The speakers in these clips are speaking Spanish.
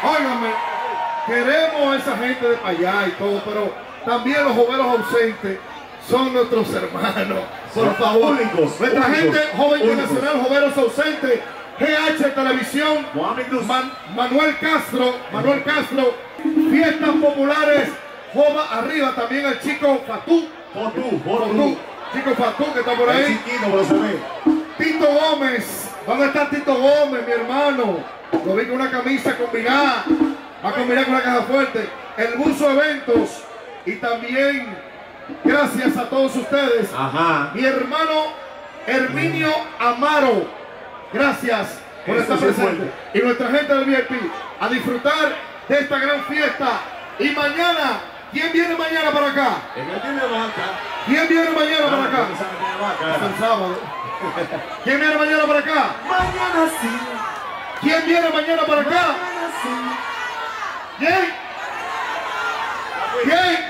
Óigame, queremos a esa gente de para allá y todo, pero también los joveros ausentes son nuestros hermanos. Por favor, nuestra gente joven internacional, joveros ausentes, GH Televisión, Manuel Castro, Fiestas Populares, Jova arriba, también el chico Fatú, chico Fatú que está por ahí. Tito Gómez, ¿dónde está Tito Gómez, mi hermano? Lo vi con una camisa combinada, va a combinar con una caja fuerte. El Buzo Eventos y también gracias a todos ustedes. Mi hermano Herminio Amaro, gracias por estar presente. Y nuestra gente del VIP, a disfrutar de esta gran fiesta. Y mañana, ¿quién viene mañana para acá? ¿Quién viene mañana para acá? Es el sábado. ¿Quién viene mañana para acá? Mañana sí. ¿Quién viene mañana para acá? Mañana sí. ¿Quién? ¿Quién?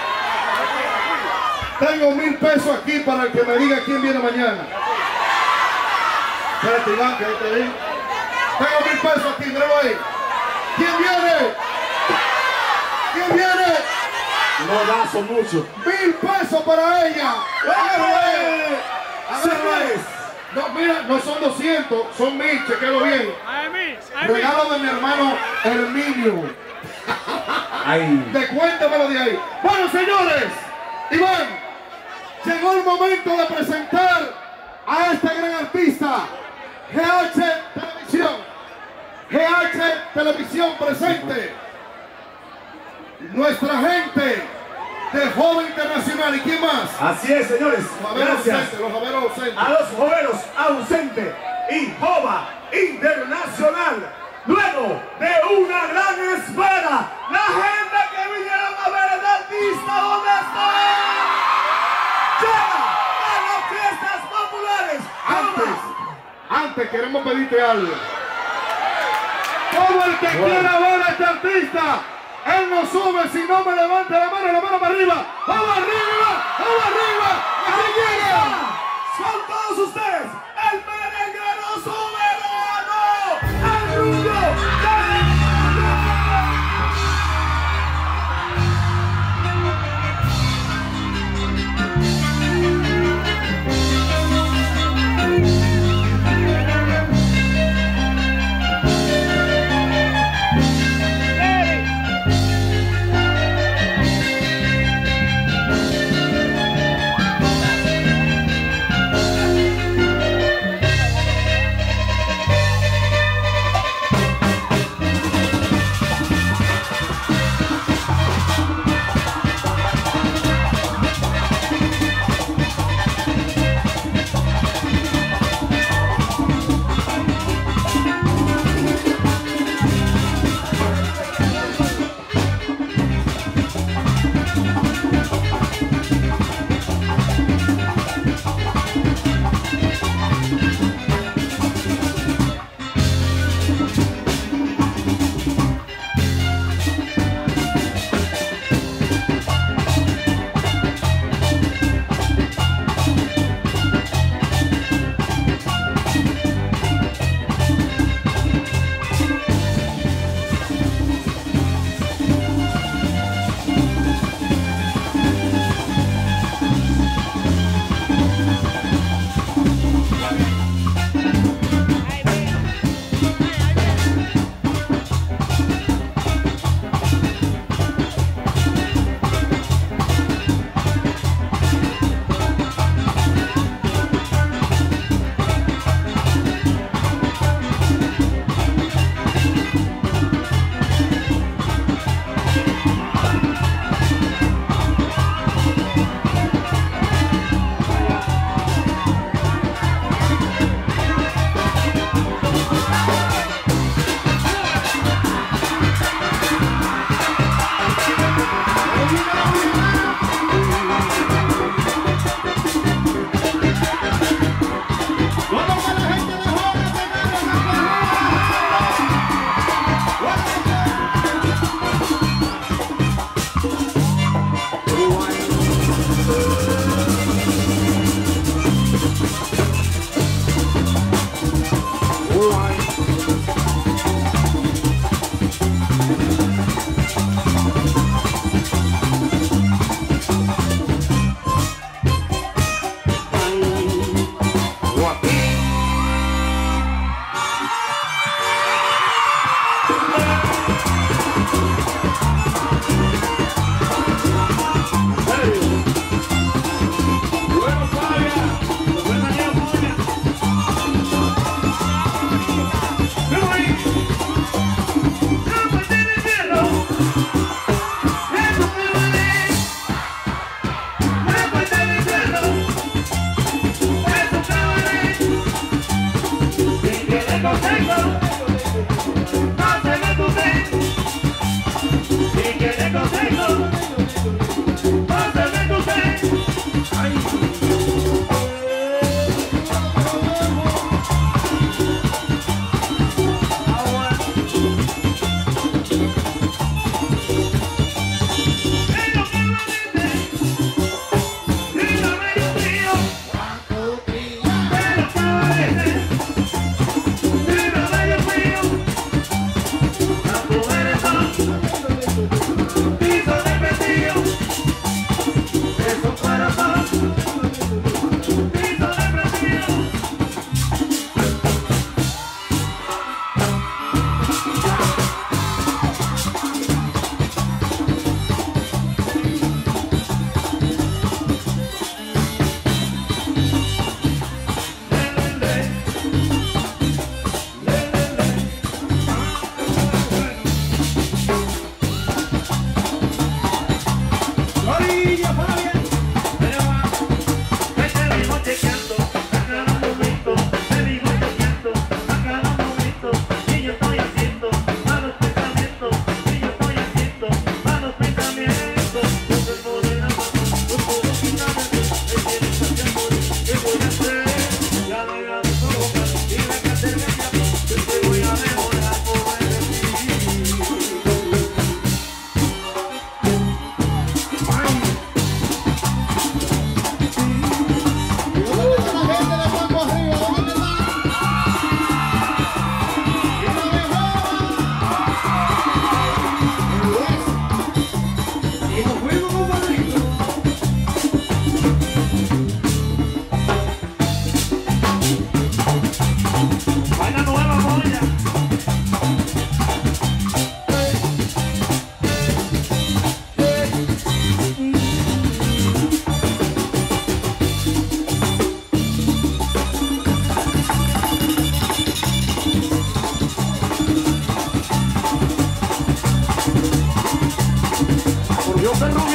Tengo 1000 pesos aquí para el que me diga quién viene mañana. Espérate, Iván, que te digo. Tengo 1000 pesos aquí, míralo ahí. ¿Quién viene? ¿Quién viene? No da, son muchos. 1000 pesos para ella. Señores. No, mira, no son 200, son 1000, chequéalo bien. Regalo de mi hermano Herminio. Descuéntamelo de ahí. Bueno, señores, Iván, llegó el momento de presentar a este gran artista. GH Televisión. GH Televisión presente. Nuestra gente de Joven Internacional. ¿Y quién más? Así es, señores. Gracias. Los joveros ausentes. A los joveros ausentes y Jova Internacional. Luego de una gran espera, la gente que vinieron a ver al artista donde está llega a las fiestas populares. Antes queremos pedirte algo. Todo el que quiera ver a este artista, él no sube si no me levanta la mano para arriba. ¡Vamos arriba! ¡Vamos arriba! ¡Así llega! Son todos ustedes, el merenguero soberano, el rubio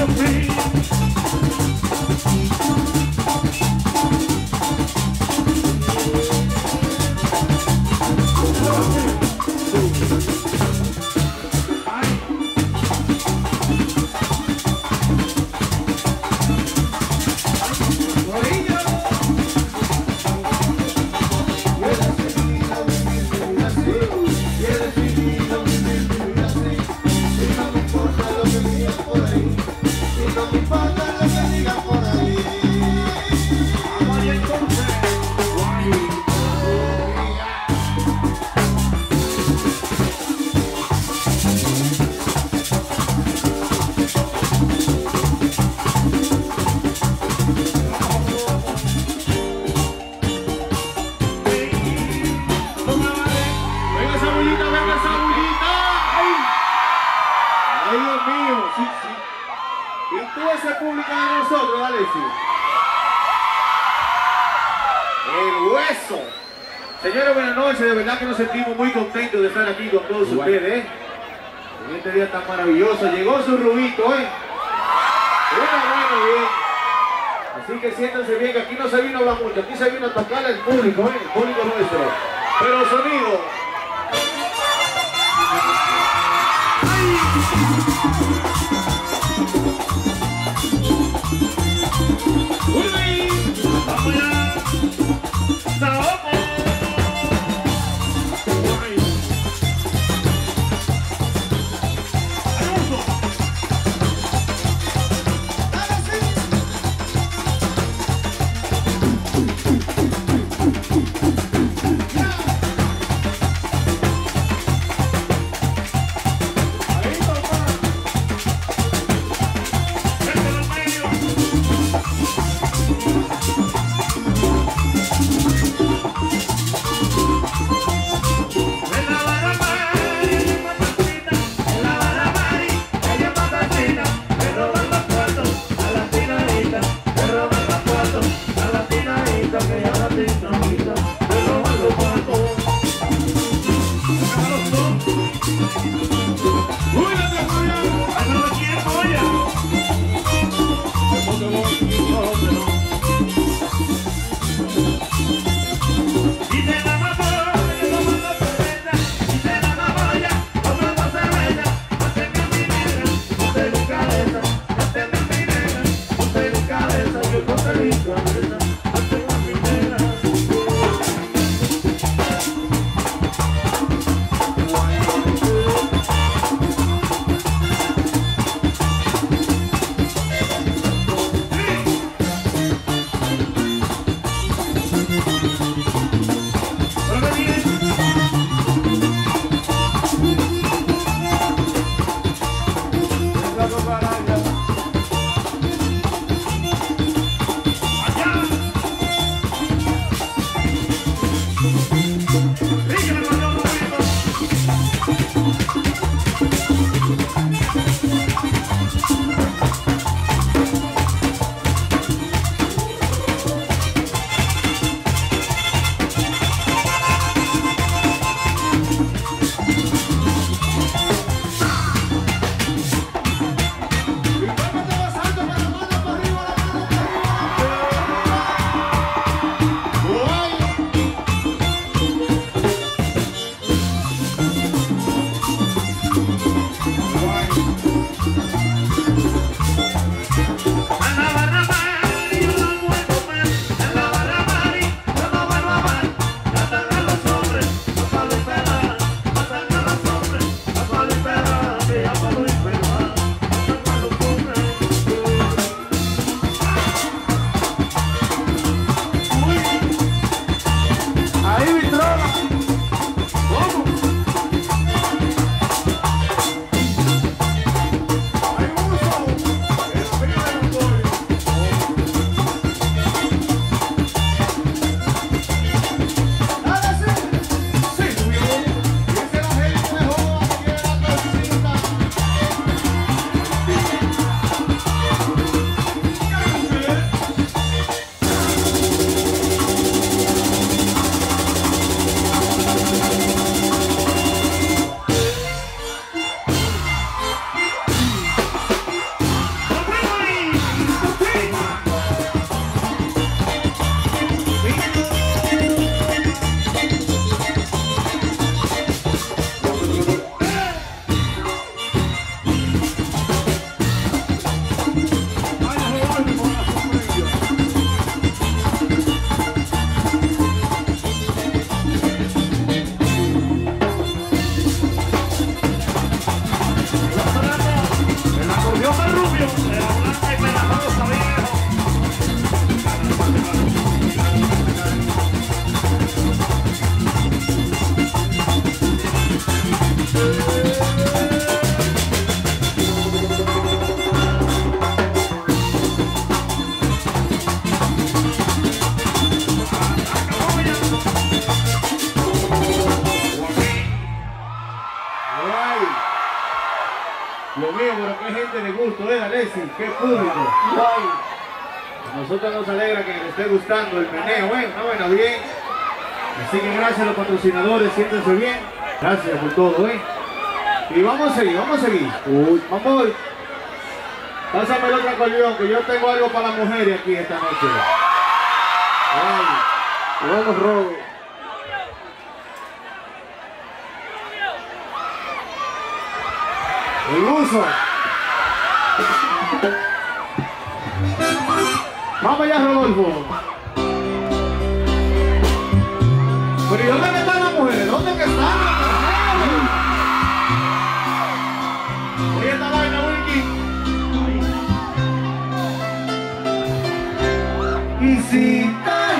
Señores, buenas noches, de verdad que nos sentimos muy contentos de estar aquí con todos ustedes, en este día tan maravilloso. Llegó su Rubito, bueno, bien. Así que siéntanse bien, que aquí no se vino a hablar mucho, aquí se vino a tocar al público, el público nuestro. Pero sonido. Vamos allá. Dios mío, pero qué gente de gusto, Alexis, qué público. A nosotros nos alegra que les esté gustando el meneo, una buena bien. Así que gracias a los patrocinadores, siéntense bien. Gracias por todo, Y vamos a seguir, vamos. Pásame el otro acordeón, que yo tengo algo para las mujeres aquí esta noche. Vamos, Robo. El uso. Vamos allá, Rodolfo. Pero ¿y dónde están las mujeres? ¿Dónde que están las mujeres? Oye esta vaina, Wilkie. Y si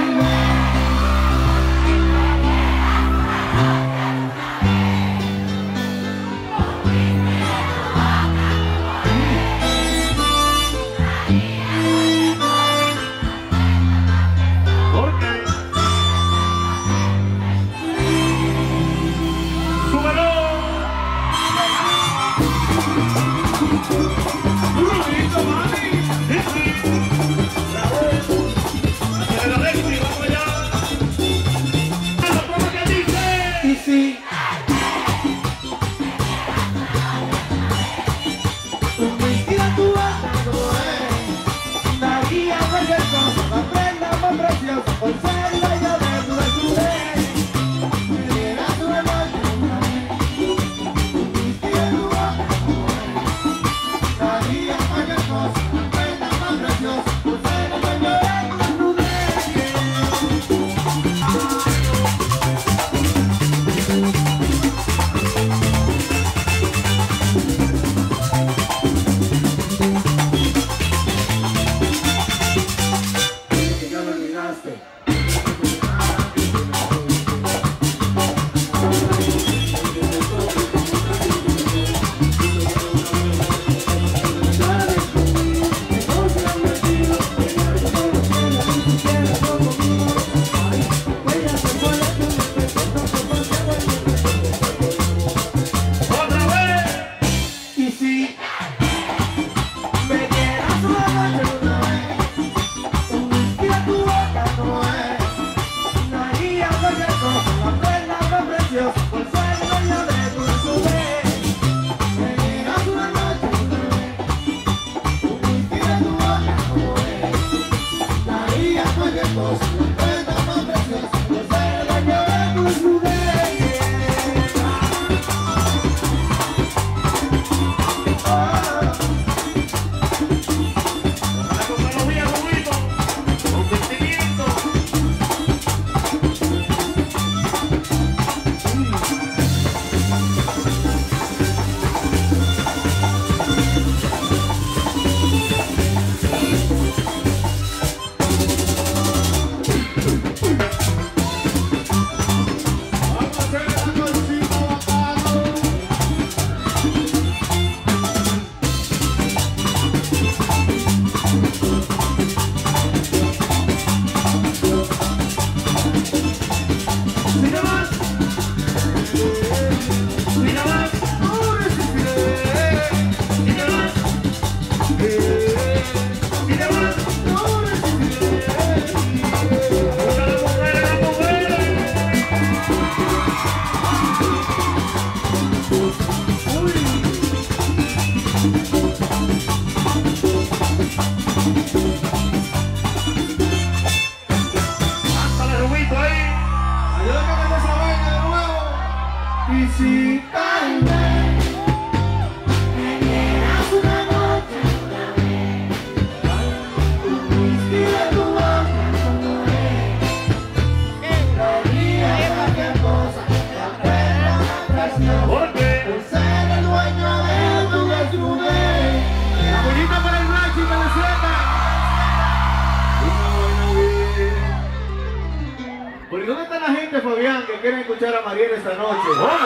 Fabián, que quieren escuchar a Mariel esta noche. ¡Vamos!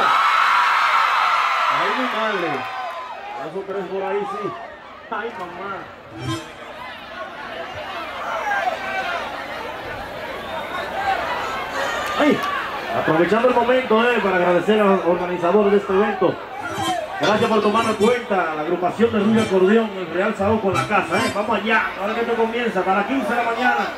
Ay, mi madre. Esos tres por ahí, sí. Ay, mamá. Ay, aprovechando el momento para agradecer a los organizadores de este evento. Gracias por tomar en cuenta la agrupación de Rubio Acordeón, el Real Saúl con la casa. Vamos allá, ahora que esto comienza, hasta las 15 de la mañana.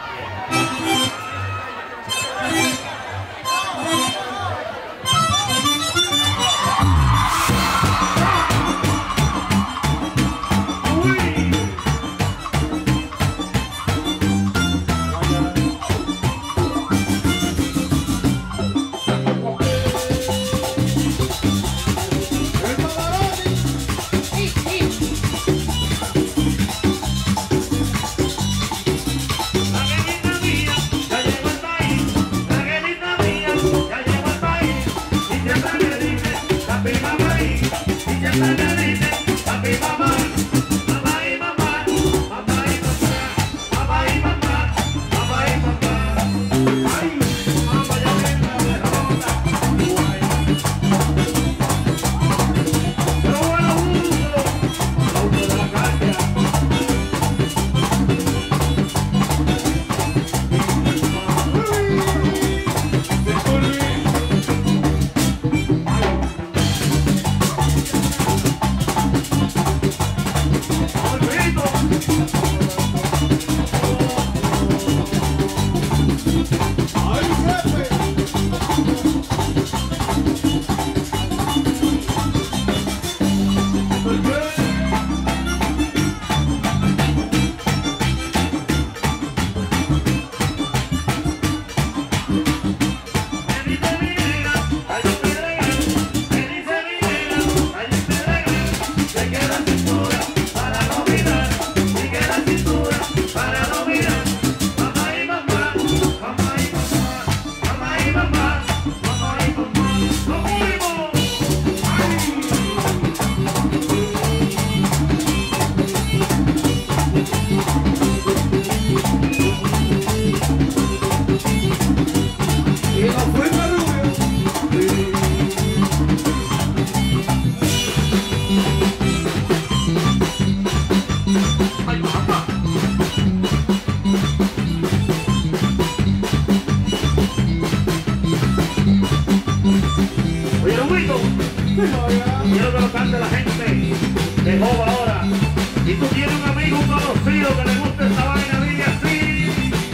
Quiero que lo cante la gente de Jova ahora. Y tú tienes un amigo, un conocido que le gusta esta vaina, dile así.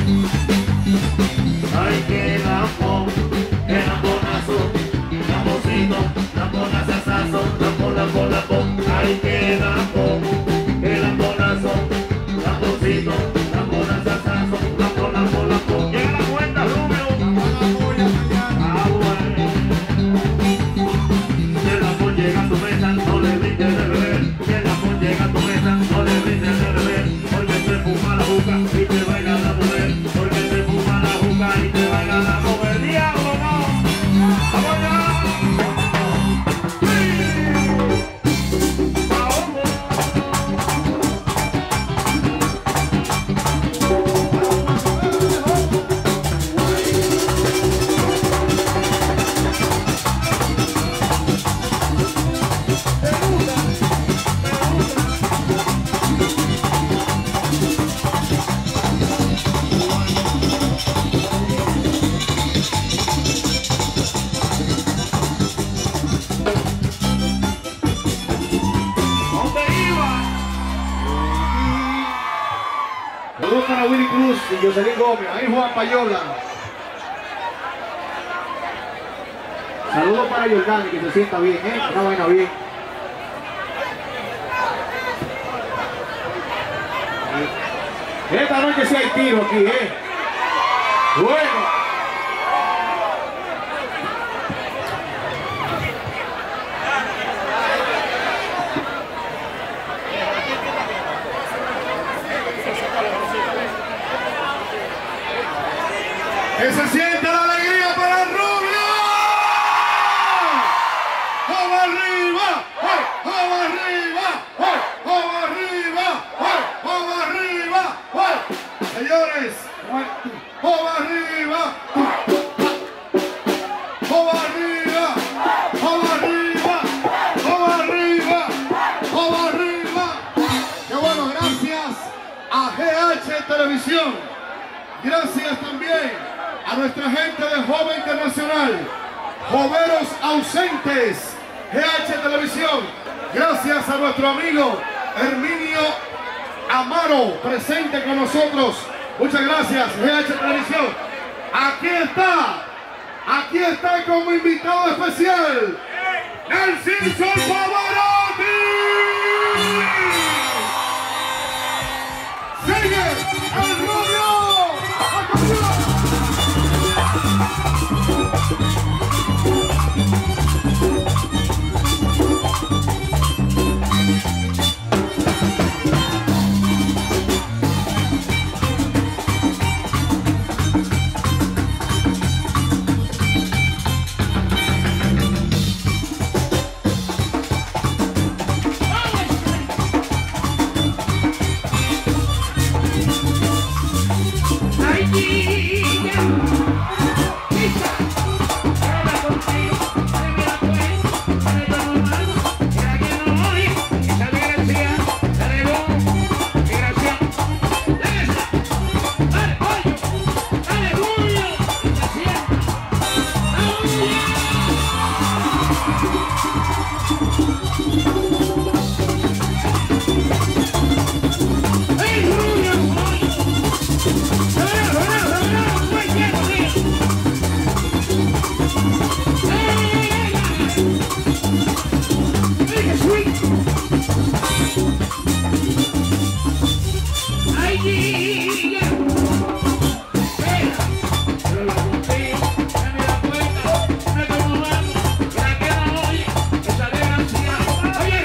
Ay, que lambonazo, lamboncito, lambonazazazo, lambón. Ay, que lambonazo, lamboncito, lambonazazazo, lambón. Llega la cuenta, Rubio. Ah, bueno. Llega a tu mesa, no le brindes de beber. Si el amor llega a tu mesa, no le brindes de beber. Porque te fuma la juca y te baila la mujer. Porque te fuma la juca y te baila la mujer. ¡Diablo, no! ¡Vamos allá! Saludos para Willy Cruz y Jocelyn Gómez. Ahí Juan Payola. Saludos para Jordani, que se sienta bien, una vaina bien. Esta noche sí hay tiro aquí, Bueno. Que se sienta la alegría para el Rubio. ¡Jova arriba! ¡Jova arriba! ¡Jova arriba! ¡Jova arriba! Señores, ¡jova arriba! ¡Jova arriba! ¡Jova arriba! ¡Jova arriba! ¡Jova arriba! ¡Qué bueno! Gracias a GH Televisión. Gracias también a nuestra gente de Jova Internacional, Joveros Ausentes, GH Televisión. Gracias a nuestro amigo Herminio Amaro, presente con nosotros. Muchas gracias, GH Televisión. Aquí está como invitado especial, Narciso Pavarotti. Sigue el Rubio. Oye,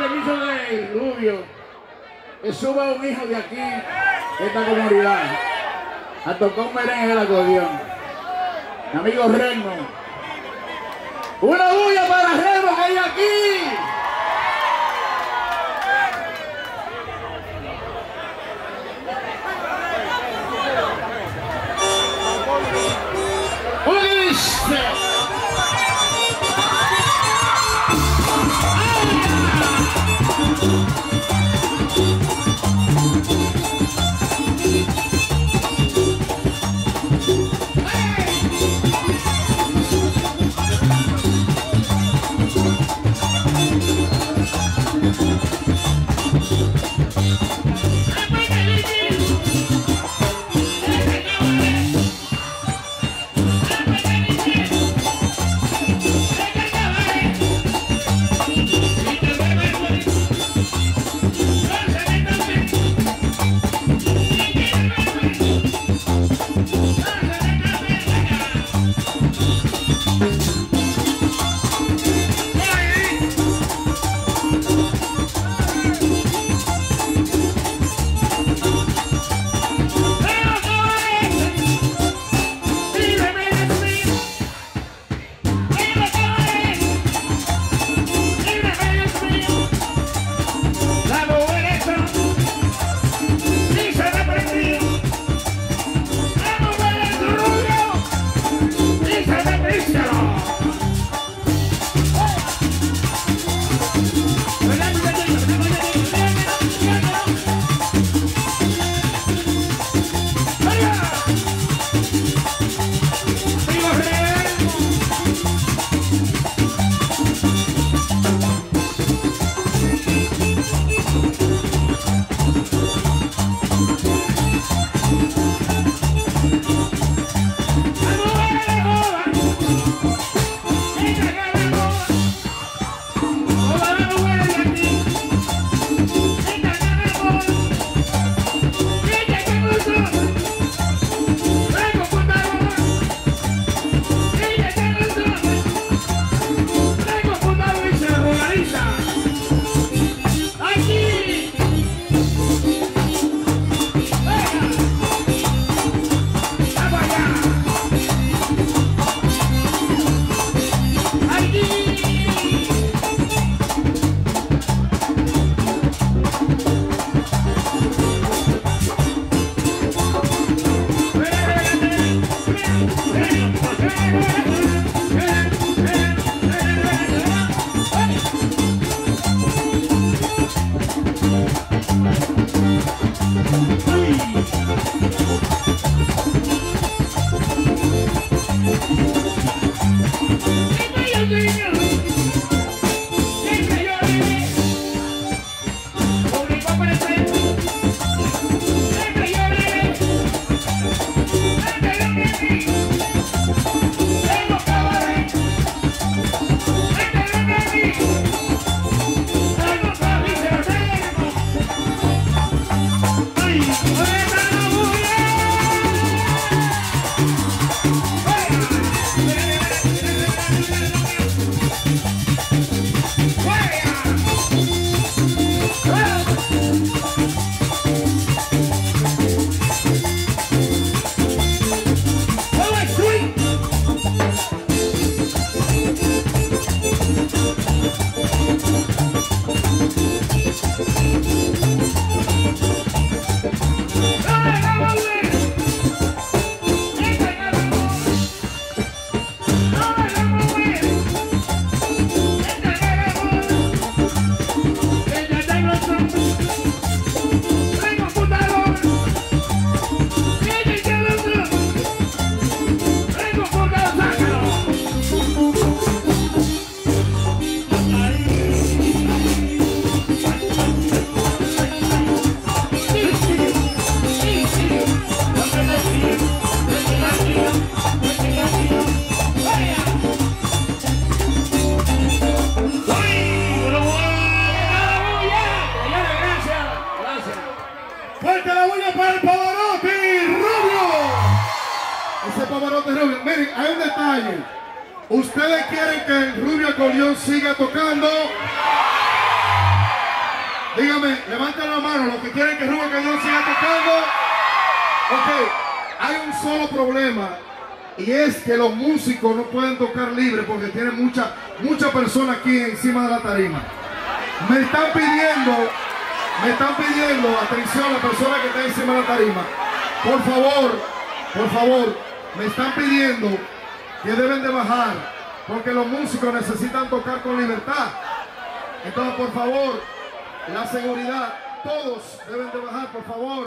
permiso de Rubio, que suba un hijo de aquí, de esta comunidad, a tocar un merengue del acordeón. Mi amigo Remo. ¡Una bulla para Remo que hay aquí! Miren, hay un detalle. ¿Ustedes quieren que el Rubio Acordeón siga tocando? Dígame, levanten la mano los que quieren que Rubén Cañón siga tocando. Ok, hay un solo problema. Y es que los músicos no pueden tocar libre porque tienen mucha persona aquí encima de la tarima. Me están pidiendo, atención, la persona que está encima de la tarima. Por favor, me están pidiendo que deben de bajar porque los músicos necesitan tocar con libertad. Entonces, por favor, la seguridad, todos deben de bajar, por favor.